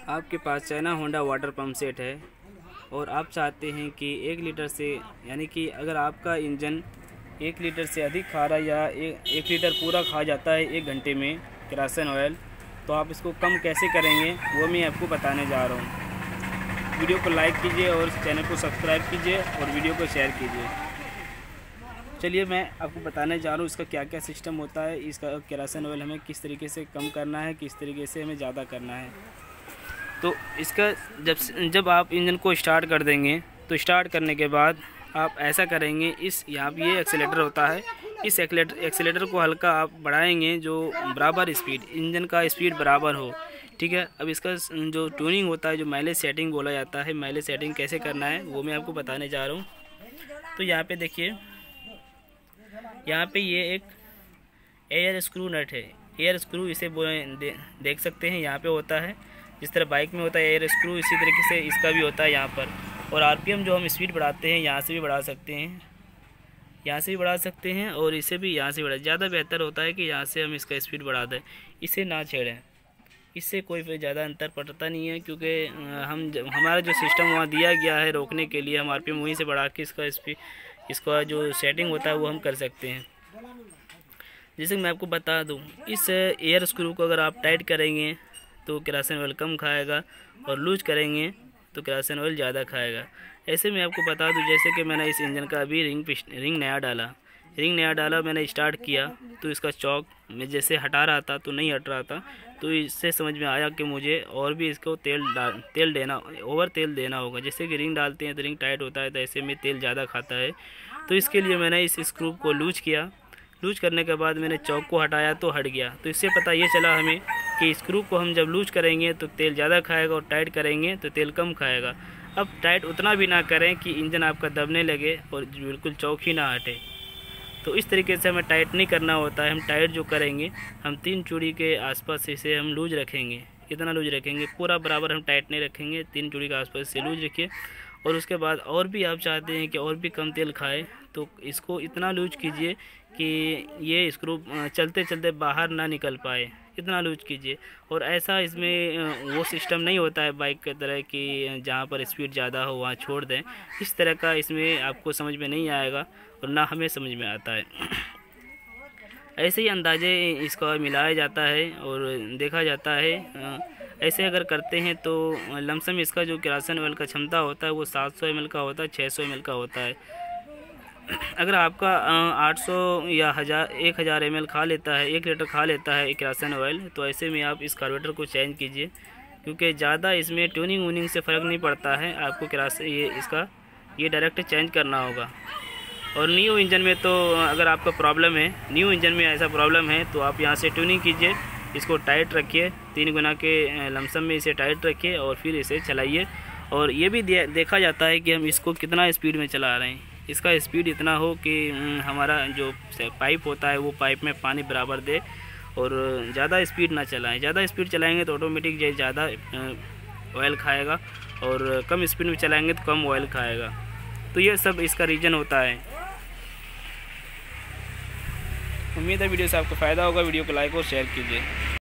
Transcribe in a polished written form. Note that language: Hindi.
आपके पास China Honda water pump set है और आप चाहते हैं कि 1 लीटर से, यानी कि अगर आपका इंजन 1 लीटर से अधिक खा रहा है या 1 लीटर पूरा खा जाता है 1 घंटे में केरोसिन ऑयल, तो आप इसको कम कैसे करेंगे वो मैं आपको बताने जा रहा हूँ। वीडियो को लाइक कीजिए और चैनल को सब्सक्राइब कीजिए और वीडियो को शेयर कीजिए। चलिए मैं आपको बताने जा रहा हूँ इसका क्या क्या सिस्टम होता है, इसका केरोसिन ऑयल हमें किस तरीके से कम करना है, किस तरीके से हमें ज़्यादा करना है। तो इसका जब आप इंजन को स्टार्ट कर देंगे तो स्टार्ट करने के बाद आप ऐसा करेंगे, इस यहाँ पे ये एक्सीलेटर होता है, इस एक्सीलेटर को हल्का आप बढ़ाएंगे जो बराबर स्पीड, इंजन का स्पीड बराबर हो। ठीक है। अब इसका जो ट्यूनिंग होता है, जो माइलेज सेटिंग बोला जाता है, माइलेज सेटिंग कैसे करना है वो मैं आपको बताने जा रहा हूँ। तो यहाँ पे देखिए, यहाँ पे ये एक एयर स्क्रू नट है, एयर स्क्रू इसे देख सकते हैं, यहाँ पे होता है। जिस तरह बाइक में होता है एयर स्क्रू, इसी तरीके से इसका भी होता है यहाँ पर। और आरपीएम जो हम स्पीड बढ़ाते हैं यहाँ से भी बढ़ा सकते हैं, यहाँ से भी बढ़ा सकते हैं और इसे भी यहाँ से बढ़ा। ज़्यादा बेहतर होता है कि यहाँ से हम इसका स्पीड बढ़ा दें, इसे ना छेड़ें। इससे कोई ज़्यादा अंतर पड़ता नहीं है, क्योंकि हमारा जो सिस्टम वहाँ दिया गया है रोकने के लिए, हम आरपीएम वहीं से बढ़ा के इसका जो सेटिंग होता है वो हम कर सकते हैं। जैसे मैं आपको बता दूँ, इस एयर स्क्रू को अगर आप टाइट करेंगे तो केरोसिन ऑयल कम खाएगा और लूज करेंगे तो केरोसिन ऑयल ज़्यादा खाएगा। ऐसे मैं आपको बता दूं, जैसे कि मैंने इस इंजन का अभी रिंग नया डाला, मैंने स्टार्ट किया तो इसका चौक मैं जैसे हटा रहा था तो नहीं हट रहा था। तो इससे समझ में आया कि मुझे और भी इसको ओवर तेल देना होगा। जैसे कि रिंग डालते हैं तो रिंग टाइट होता है, तो ऐसे में तेल ज़्यादा खाता है। तो इसके लिए मैंने इस स्क्रू को लूज किया। लूज करने के बाद मैंने चौक को हटाया तो हट गया। तो इससे पता ये चला हमें कि स्क्रू को हम जब लूज करेंगे तो तेल ज़्यादा खाएगा और टाइट करेंगे तो तेल कम खाएगा। अब टाइट उतना भी ना करें कि इंजन आपका दबने लगे और बिल्कुल चौक ही ना हटे। तो इस तरीके से हमें टाइट नहीं करना होता है। हम टाइट जो करेंगे, हम 3 चूड़ी के आसपास इसे हम लूज रखेंगे, इतना लूज रखेंगे, पूरा बराबर हम टाइट नहीं रखेंगे। 3 चूड़ी के आसपास इसे लूज रखिए। और उसके बाद और भी आप चाहते हैं कि और भी कम तेल खाए तो इसको इतना लूज कीजिए कि ये स्क्रू चलते चलते बाहर ना निकल पाए, इतना लूज कीजिए। और ऐसा इसमें वो सिस्टम नहीं होता है बाइक की तरह कि जहाँ पर स्पीड ज़्यादा हो वहाँ छोड़ दें। इस तरह का इसमें आपको समझ में नहीं आएगा और ना हमें समझ में आता है। ऐसे ही अंदाजे इसका मिलाया जाता है और देखा जाता है। ऐसे अगर करते हैं तो लमसम इसका जो केरोसिन ऑयल का क्षमता होता है वो 700 ml का होता है, 600 ml का होता है। अगर आपका 800 या 1000 ml खा लेता है, 1 लीटर खा लेता है केरोसिन ऑयल, तो ऐसे में आप इस कार्बोरेटर को चेंज कीजिए, क्योंकि ज़्यादा इसमें ट्यूनिंग वूनिंग से फ़र्क नहीं पड़ता है। आपको ये डायरेक्ट चेंज करना होगा। और न्यू इंजन में तो अगर आपका प्रॉब्लम है, न्यू इंजन में ऐसा प्रॉब्लम है, तो आप यहाँ से ट्यूनिंग कीजिए, इसको टाइट रखिए, 3 गुना के लमसम में इसे टाइट रखिए और फिर इसे चलाइए। और ये भी देखा जाता है कि हम इसको कितना स्पीड में चला रहे हैं। इसका स्पीड इतना हो कि हमारा जो पाइप होता है वो पाइप में पानी बराबर दे और ज़्यादा स्पीड ना चलाएं। ज़्यादा स्पीड चलाएंगे तो ऑटोमेटिक ज़्यादा ऑयल खाएगा और कम स्पीड में चलाएंगे तो कम ऑयल खाएगा। तो ये सब इसका रीज़न होता है। उम्मीद है वीडियो से आपको फ़ायदा होगा। वीडियो को लाइक और शेयर कीजिए।